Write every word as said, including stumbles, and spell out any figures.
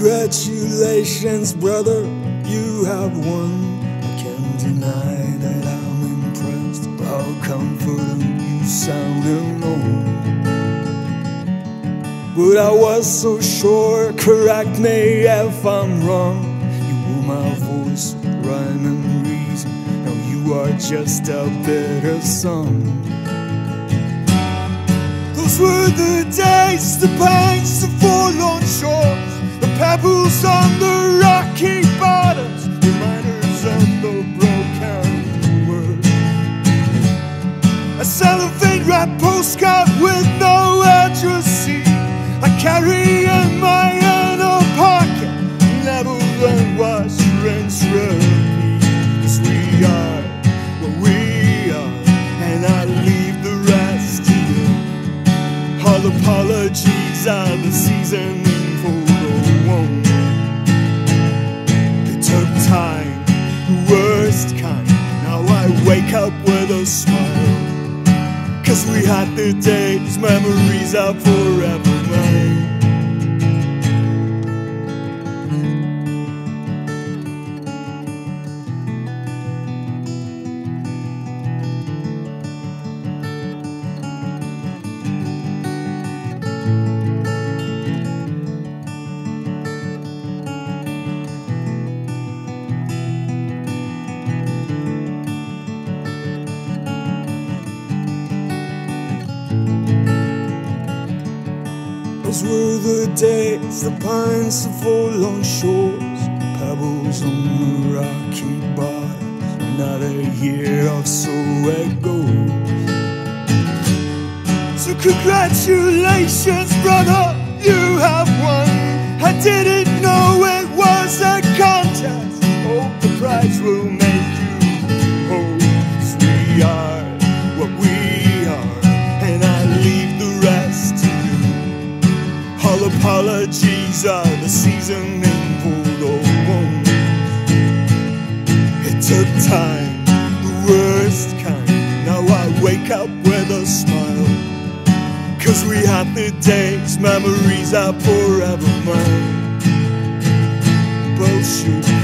congratulations, brother, you have won. I can't deny that I'm impressed how confident you sound alone. But I was so sure, correct me if I'm wrong. You were my voice, rhyme and reason. Now you are just a bitter song. Those were the days, the pains, the forlorn shores, the pebbles on the rocky bottoms, reminders of the broken world. A cellophane wrapped postcard with no address I carry in my inner pocket, never learn what's rinse repeat. 'Cause we are what we are, and I leave the rest to you. All apologies are the seasoning for the wound. It took time, the worst kind. Now I wake up with a smile, 'cause we had the days, memories are forever mine. Those were the days, the pines, the forlorn shores, pebbles on the rocky bottoms. Another year or so it goes. So congratulations, brother, you have won. I didn't know it was a contest. Hope the prize will make you whole. 'Cause we are what we are, and I leave the rest to you. All apologies are the seasoning for the wound. It took time, the worst kind. Now I wake up with a smile, 'cause we had the days, memories are forever mine. Bullshit.